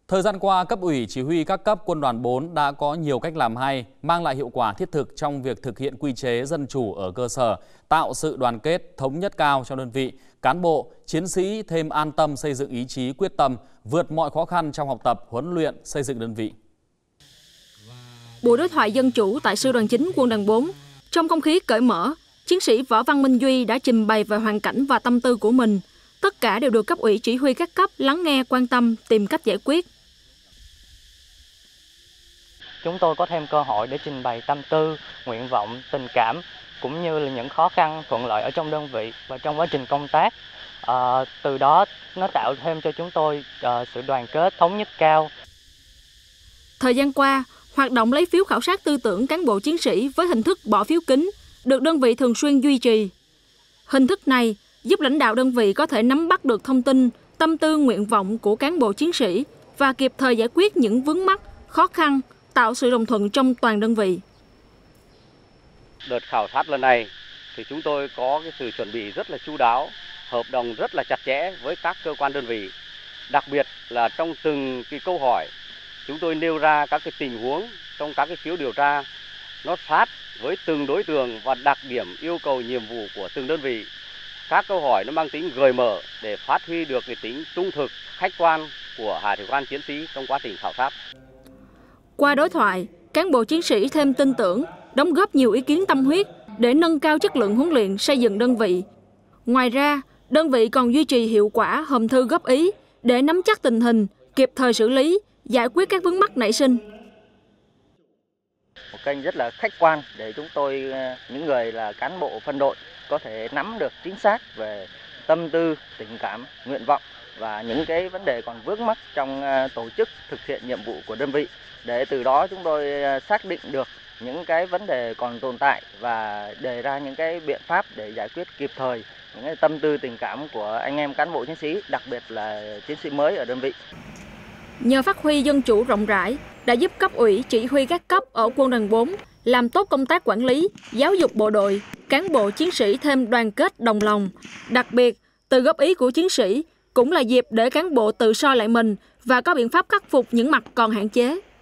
Thời gian qua, cấp ủy chỉ huy các cấp Quân đoàn 4 đã có nhiều cách làm hay, mang lại hiệu quả thiết thực trong việc thực hiện quy chế dân chủ ở cơ sở, tạo sự đoàn kết, thống nhất cao trong đơn vị, cán bộ, chiến sĩ thêm an tâm xây dựng ý chí quyết tâm, vượt mọi khó khăn trong học tập, huấn luyện, xây dựng đơn vị. Buổi đối thoại dân chủ tại Sư đoàn 9 Quân đoàn 4, trong không khí cởi mở, chiến sĩ Võ Văn Minh Duy đã trình bày về hoàn cảnh và tâm tư của mình. Tất cả đều được cấp ủy chỉ huy các cấp lắng nghe, quan tâm, tìm cách giải quyết. Chúng tôi có thêm cơ hội để trình bày tâm tư, nguyện vọng, tình cảm cũng như là những khó khăn, thuận lợi ở trong đơn vị và trong quá trình công tác. Từ đó nó tạo thêm cho chúng tôi sự đoàn kết, thống nhất cao. Thời gian qua, hoạt động lấy phiếu khảo sát tư tưởng cán bộ chiến sĩ với hình thức bỏ phiếu kín được đơn vị thường xuyên duy trì. Hình thức này giúp lãnh đạo đơn vị có thể nắm bắt được thông tin, tâm tư, nguyện vọng của cán bộ chiến sĩ và kịp thời giải quyết những vướng mắc, khó khăn, tạo sự đồng thuận trong toàn đơn vị. Đợt khảo sát lần này thì chúng tôi có cái sự chuẩn bị rất là chu đáo, hợp đồng rất là chặt chẽ với các cơ quan đơn vị. Đặc biệt là trong từng cái câu hỏi, chúng tôi nêu ra các cái tình huống trong các cái phiếu điều tra nó sát với từng đối tượng và đặc điểm yêu cầu nhiệm vụ của từng đơn vị. Các câu hỏi nó mang tính gợi mở để phát huy được cái tính trung thực, khách quan của hạ sĩ quan chiến sĩ trong quá trình khảo sát. Qua đối thoại, cán bộ chiến sĩ thêm tin tưởng, đóng góp nhiều ý kiến tâm huyết để nâng cao chất lượng huấn luyện, xây dựng đơn vị. Ngoài ra, đơn vị còn duy trì hiệu quả hòm thư góp ý để nắm chắc tình hình, kịp thời xử lý, giải quyết các vướng mắc nảy sinh. Một kênh rất là khách quan để chúng tôi, những người là cán bộ phân đội, có thể nắm được chính xác về tâm tư, tình cảm, nguyện vọng và những cái vấn đề còn vướng mắc trong tổ chức thực hiện nhiệm vụ của đơn vị. Để từ đó chúng tôi xác định được những cái vấn đề còn tồn tại và đề ra những cái biện pháp để giải quyết kịp thời những cái tâm tư tình cảm của anh em cán bộ chiến sĩ, đặc biệt là chiến sĩ mới ở đơn vị. Nhờ phát huy dân chủ rộng rãi đã giúp cấp ủy chỉ huy các cấp ở Quân đoàn 4 làm tốt công tác quản lý, giáo dục bộ đội, cán bộ chiến sĩ thêm đoàn kết đồng lòng. Đặc biệt, từ góp ý của chiến sĩ cũng là dịp để cán bộ tự soi lại mình và có biện pháp khắc phục những mặt còn hạn chế.